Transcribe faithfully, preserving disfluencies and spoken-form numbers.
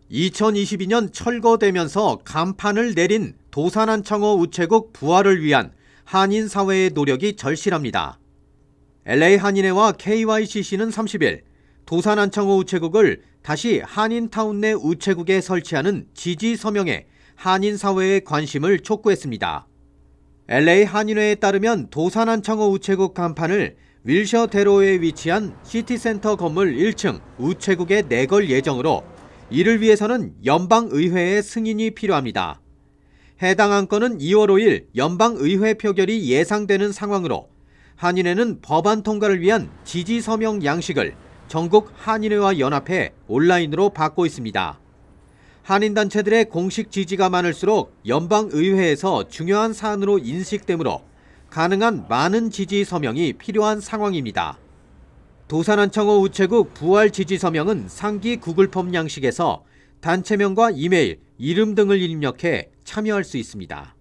이천이십이 년 철거되면서 간판을 내린 도산안창호 우체국 부활을 위한 한인사회의 노력이 절실합니다. 엘에이 한인회와 케이와이씨씨는 삼십 일 도산안창호 우체국을 다시 한인타운 내 우체국에 설치하는 지지 서명에 한인사회의 관심을 촉구했습니다. 엘에이 한인회에 따르면 도산안창호 우체국 간판을 윌셔대로에 위치한 시티센터 건물 일 층 우체국에 내걸 예정으로 이를 위해서는 연방의회의 승인이 필요합니다. 해당 안건은 이월 오일 연방의회 표결이 예상되는 상황으로 한인회는 법안 통과를 위한 지지 서명 양식을 전국 한인회와 연합해 온라인으로 받고 있습니다. 한인단체들의 공식 지지가 많을수록 연방의회에서 중요한 사안으로 인식되므로 가능한 많은 지지 서명이 필요한 상황입니다. 도산안창호 우체국 부활 지지 서명은 상기 구글폼 양식에서 단체명과 이메일, 이름 등을 입력해 참여할 수 있습니다.